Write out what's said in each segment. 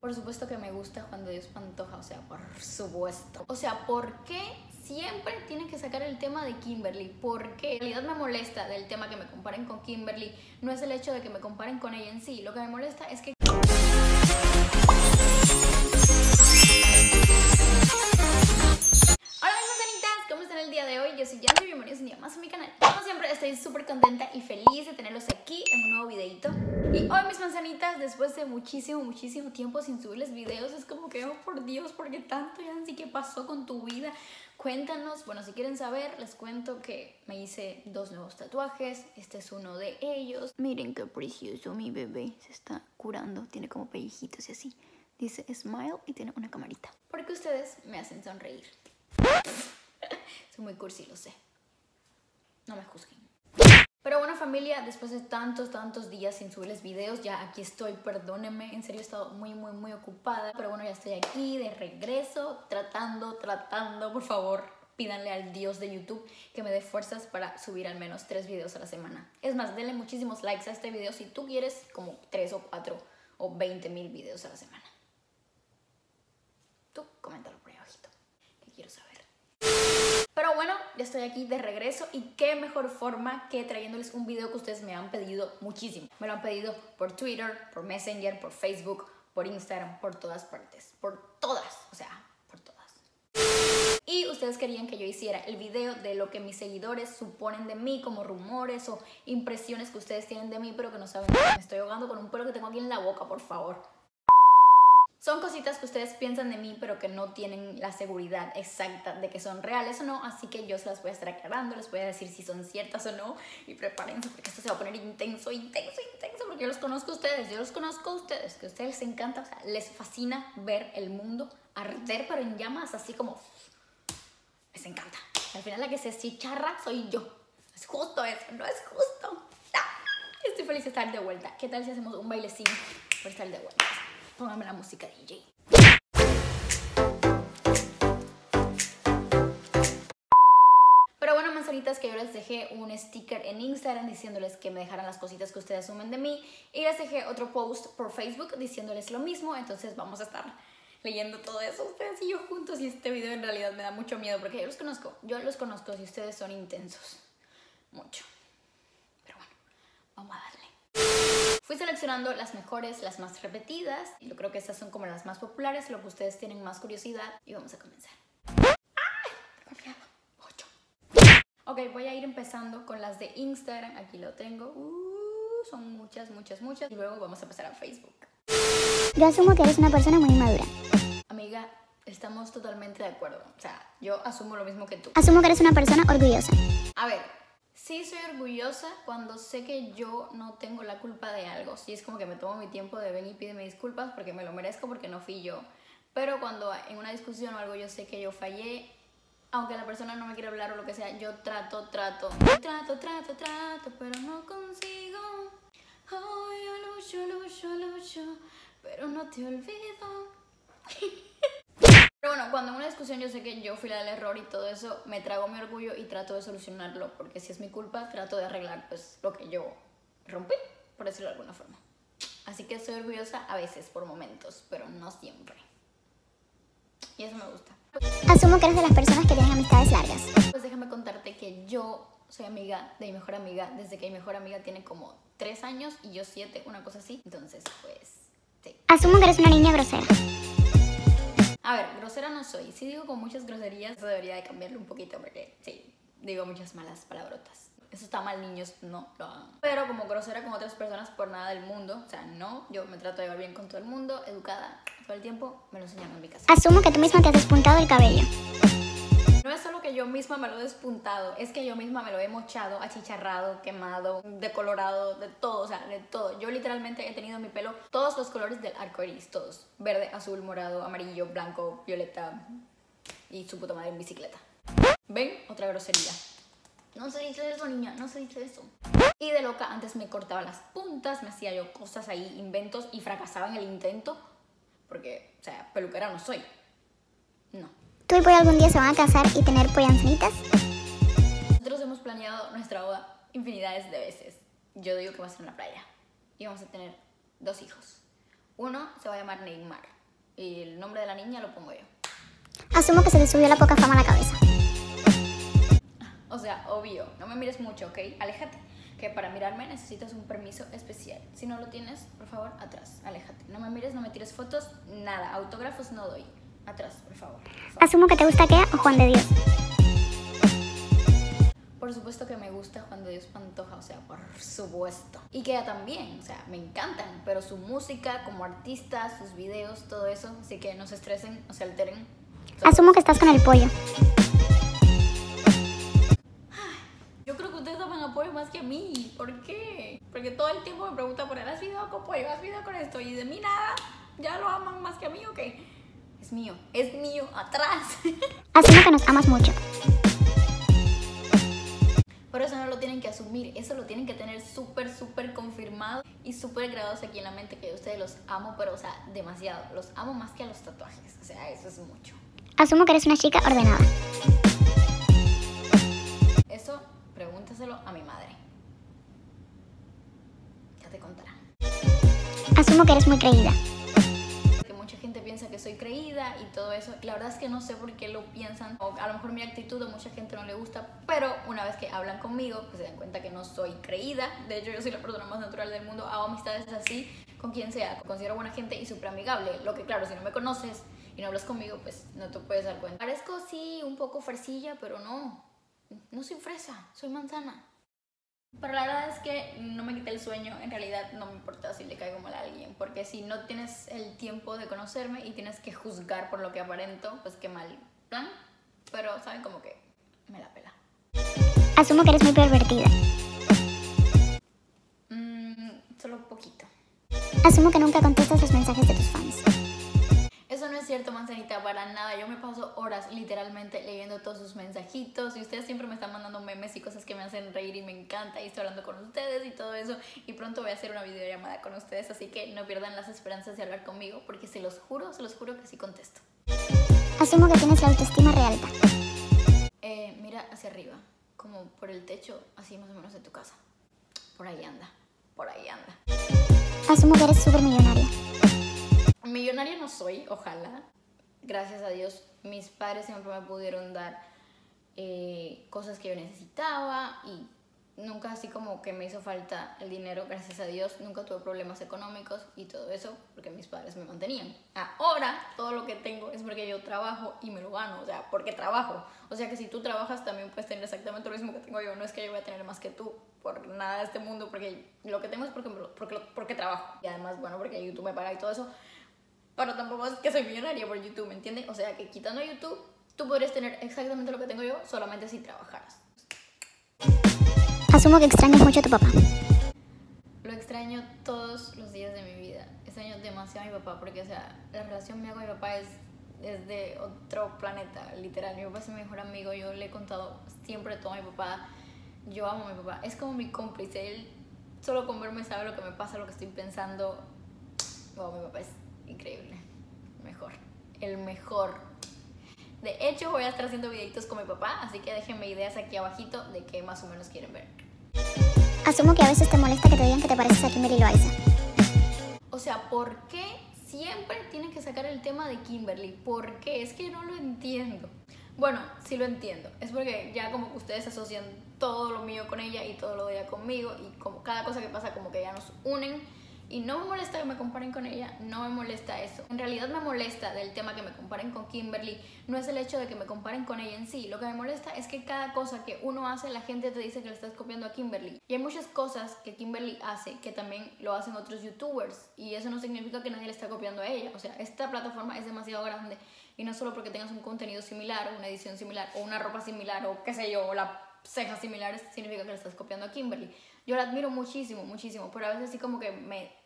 Por supuesto que me gusta cuando Dios me antoja, o sea, por supuesto. O sea, ¿por qué siempre tienen que sacar el tema de Kimberly? Porque en realidad me molesta del tema que me comparen con Kimberly. No es el hecho de que me comparen con ella en sí. Lo que me molesta es que... ¿Cómo están el día de hoy? Yo soy Yancy y bienvenidos un día más a mi canal. Como siempre estoy súper contenta y feliz de tenerlos aquí en un nuevo videito. Y hoy mis manzanitas, después de muchísimo tiempo sin subirles videos, es como que, oh por Dios, ¿por qué tanto, Yancy? ¿Qué pasó con tu vida? Cuéntanos. Bueno, si quieren saber, les cuento que me hice 2 nuevos tatuajes. Este es uno de ellos. Miren qué precioso, mi bebé se está curando. Tiene como pellejitos y así. Dice Smile y tiene una camarita. Porque ustedes me hacen sonreír. Soy muy cursi, lo sé. No me juzguen. Pero bueno, familia, después de tantos días sin subirles videos, ya aquí estoy, perdónenme. En serio he estado muy ocupada. Pero bueno, ya estoy aquí de regreso, tratando. Por favor, pídanle al Dios de YouTube que me dé fuerzas para subir al menos 3 videos a la semana. Es más, denle muchísimos likes a este video si tú quieres como 3 o 4 o 20,000 videos a la semana. Tú, coméntalo por ahí abajito, que quiero saber. Pero bueno, ya estoy aquí de regreso y qué mejor forma que trayéndoles un video que ustedes me han pedido muchísimo. Me lo han pedido por Twitter, por Messenger, por Facebook, por Instagram, por todas partes. Por todas, o sea, por todas. Y ustedes querían que yo hiciera el video de lo que mis seguidores suponen de mí, como rumores o impresiones que ustedes tienen de mí, pero que no saben. Me estoy ahogando con un pelo que tengo aquí en la boca, por favor. Son cositas que ustedes piensan de mí, pero que no tienen la seguridad exacta de que son reales o no, así que yo se las voy a estar aclarando, les voy a decir si son ciertas o no, y prepárense porque esto se va a poner intenso, porque yo los conozco a ustedes, que a ustedes les encanta, o sea, les fascina ver el mundo arder pero en llamas, así como, les encanta. Al final la que se chicharra soy yo. Es justo eso, no es justo. Estoy feliz de estar de vuelta. ¿Qué tal si hacemos un bailecín por estar de vuelta? Póngame la música DJ. Pero bueno, manzanitas, que yo les dejé un sticker en Instagram diciéndoles que me dejaran las cositas que ustedes asumen de mí. Y les dejé otro post por Facebook diciéndoles lo mismo. Entonces vamos a estar leyendo todo eso ustedes y yo juntos. Y este video en realidad me da mucho miedo porque yo los conozco y ustedes son intensos. Mucho. Pero bueno, vamos a darle. Fui seleccionando las mejores, las más repetidas. Yo creo que estas son como las más populares, lo que ustedes tienen más curiosidad. Y vamos a comenzar. ¡Ay! Tengo miedo. Mucho. Ok, voy a ir empezando con las de Instagram. Aquí lo tengo. Son muchas. Y luego vamos a pasar a Facebook. Yo asumo que eres una persona muy madura. Amiga, estamos totalmente de acuerdo. O sea, yo asumo lo mismo que tú. Asumo que eres una persona orgullosa. A ver, sí soy orgullosa cuando sé que yo no tengo la culpa de algo. Sí es como que me tomo mi tiempo de ven y pídeme disculpas porque me lo merezco, porque no fui yo. Pero cuando en una discusión o algo yo sé que yo fallé, aunque la persona no me quiera hablar o lo que sea, yo trato, pero no consigo. Oh, yo lucho, pero no te olvido. Pero bueno, cuando en una discusión yo sé que yo fui la del error y todo eso, me trago mi orgullo y trato de solucionarlo, porque si es mi culpa, trato de arreglar pues lo que yo rompí, por decirlo de alguna forma. Así que soy orgullosa a veces, por momentos, pero no siempre. Y eso me gusta. Asumo que eres de las personas que tienen amistades largas. Pues déjame contarte que yo soy amiga de mi mejor amiga desde que mi mejor amiga tiene como 3 años y yo 7, una cosa así. Entonces, pues, sí. Asumo que eres una niña grosera. A ver, grosera no soy. Sí digo con muchas groserías. Eso debería de cambiarlo un poquito porque sí, digo muchas malas palabrotas. Eso está mal, niños, no lo hagan. Pero como grosera con otras personas por nada del mundo. O sea, no, yo me trato de llevar bien con todo el mundo, educada todo el tiempo. Me lo enseñaron en mi casa. Asumo que tú misma te has despuntado el cabello. No es solo que yo misma me lo he despuntado, es que yo misma me lo he mochado, achicharrado, quemado, decolorado, de todo, o sea, de todo. Yo literalmente he tenido en mi pelo todos los colores del arco iris, todos. Verde, azul, morado, amarillo, blanco, violeta y su puta madre en bicicleta. ¿Ven? Otra grosería. No se dice eso, niña, no se dice eso. Y de loca, antes me cortaba las puntas, me hacía yo cosas ahí, inventos, y fracasaba en el intento. Porque, o sea, peluquera no soy. No. ¿Tú y Boy algún día se van a casar y tener pollanzanitas? Nosotros hemos planeado nuestra boda infinidades de veces. Yo digo que va a ser en la playa. Y vamos a tener 2 hijos. Uno se va a llamar Neymar y el nombre de la niña lo pongo yo. Asumo que se te subió la poca fama a la cabeza. O sea, obvio, no me mires mucho, ¿ok? Aléjate, que para mirarme necesitas un permiso especial. Si no lo tienes, por favor, atrás, aléjate. No me mires, no me tires fotos, nada, autógrafos no doy. Atrás, por favor. Asumo que te gusta Kea o Juan de Dios. Por supuesto que me gusta Juan de Dios Pantoja, o sea, por supuesto. Y Kea también, o sea, me encantan, pero su música como artista, sus videos, todo eso, así que no se estresen, no se alteren. Asumo que estás con el pollo. Yo creo que ustedes toman apoyo más que a mí. ¿Por qué? Porque todo el tiempo me preguntan por él, ¿has video con pollo? ¿Has video con esto? Y de mí nada. ¿Ya lo aman más que a mí o qué? Es mío, atrás. Asumo que nos amas mucho. Pero eso no lo tienen que asumir, eso lo tienen que tener súper confirmado y súper grabados aquí en la mente, que yo a ustedes los amo, pero o sea, demasiado. Los amo más que a los tatuajes, o sea, eso es mucho. Asumo que eres una chica ordenada. Eso, pregúntaselo a mi madre. Ya te contará. Asumo que eres muy creída. Que mucha gente piensa que soy creída y todo eso. La verdad es que no sé por qué lo piensan. O a lo mejor mi actitud a mucha gente no le gusta. Pero una vez que hablan conmigo, pues se dan cuenta que no soy creída. De hecho, yo soy la persona más natural del mundo. Hago amistades así con quien sea. Considero buena gente y súper amigable. Lo que claro, si no me conoces y no hablas conmigo, pues no te puedes dar cuenta. Parezco sí un poco fresilla, pero no soy fresa, soy manzana. Pero la verdad es que no me quité el sueño. En realidad no me importa si le caigo mal a alguien, porque si no tienes el tiempo de conocerme y tienes que juzgar por lo que aparento, pues qué mal plan. Pero saben, como que me la pela. Asumo que eres muy pervertida. Solo un poquito. Asumo que nunca contestas los mensajes de tus fans. Eso no es cierto, manzanita, para nada. Yo me paso horas literalmente leyendo todos sus mensajitos y ustedes siempre me están mandando memes y cosas que me hacen reír y me encanta, y estoy hablando con ustedes y todo eso, y pronto voy a hacer una videollamada con ustedes, así que no pierdan las esperanzas de hablar conmigo, porque se los juro que sí contesto. Asumo que tienes la autoestima re alta. Mira hacia arriba, como por el techo, así más o menos de tu casa. Por ahí anda, por ahí anda. Asumo que eres súper millonaria. Millonaria no soy, ojalá. Gracias a Dios, mis padres siempre me pudieron dar cosas que yo necesitaba y nunca así como que me hizo falta el dinero, gracias a Dios. Nunca tuve problemas económicos y todo eso porque mis padres me mantenían. Ahora, todo lo que tengo es porque yo trabajo y me lo gano, o sea, porque trabajo. O sea que si tú trabajas también puedes tener exactamente lo mismo que tengo yo. No es que yo voy a tener más que tú por nada de este mundo, porque lo que tengo es porque trabajo. Y además, bueno, porque YouTube me paga y todo eso. Pero tampoco es que soy millonaria por YouTube, ¿me entiendes? O sea que quitando YouTube, tú podrías tener exactamente lo que tengo yo, solamente si trabajaras. Asumo que extrañas mucho a tu papá. Lo extraño todos los días de mi vida. Extraño demasiado a mi papá porque, o sea, la relación mía con mi papá es de otro planeta, literal. Mi papá es mi mejor amigo, yo le he contado siempre todo a mi papá. Yo amo a mi papá, es como mi cómplice. Él solo con verme sabe lo que me pasa, lo que estoy pensando. Wow, mi papá es increíble, el mejor. De hecho, voy a estar haciendo videitos con mi papá, así que déjenme ideas aquí abajito de qué más o menos quieren ver. Asumo que a veces te molesta que te digan que te pareces a Kimberly Loaiza. O sea, ¿por qué siempre tienen que sacar el tema de Kimberly? ¿Por qué? Es que no lo entiendo. Bueno, sí lo entiendo. Es porque ya como que ustedes asocian todo lo mío con ella y todo lo de ella conmigo, y como cada cosa que pasa como que ya nos unen. Y no me molesta que me comparen con ella, no me molesta eso. En realidad me molesta del tema que me comparen con Kimberly, no es el hecho de que me comparen con ella en sí. Lo que me molesta es que cada cosa que uno hace, la gente te dice que le estás copiando a Kimberly. Y hay muchas cosas que Kimberly hace que también lo hacen otros youtubers, y eso no significa que nadie le está copiando a ella. O sea, esta plataforma es demasiado grande, y no solo porque tengas un contenido similar, o una edición similar, o una ropa similar, o qué sé yo, o las cejas similares, significa que le estás copiando a Kimberly. Yo la admiro muchísimo, pero a veces así como que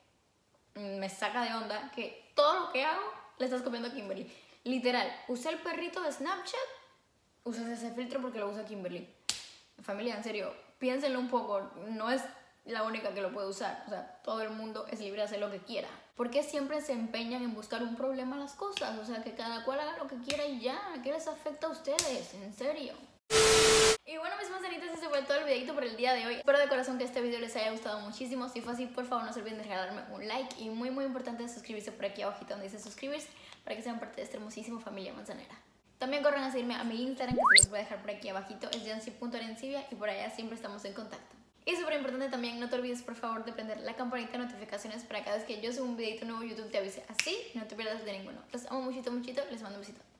me saca de onda que todo lo que hago le estás copiando a Kimberly. Literal, usé el perrito de Snapchat, usas ese filtro porque lo usa Kimberly. Familia, en serio, piénsenlo un poco, no es la única que lo puede usar. O sea, todo el mundo es libre de hacer lo que quiera. ¿Por qué siempre se empeñan en buscar un problema a las cosas? O sea, que cada cual haga lo que quiera y ya. ¿Qué les afecta a ustedes? En serio. Y bueno, mis manzanitas, ese fue todo el videito por el día de hoy. Espero de corazón que este video les haya gustado muchísimo. Si fue así, por favor no se olviden de regalarme un like. Y muy importante suscribirse por aquí abajito donde dice suscribirse, para que sean parte de esta hermosísima familia manzanera. También corran a seguirme a mi Instagram, que se los voy a dejar por aquí abajito, es jancy.arencibia, y por allá siempre estamos en contacto. Y súper importante también, no te olvides por favor de prender la campanita de notificaciones para cada vez que yo suba un videito nuevo YouTube te avise así y no te pierdas de ninguno. Los amo muchito, les mando un besito.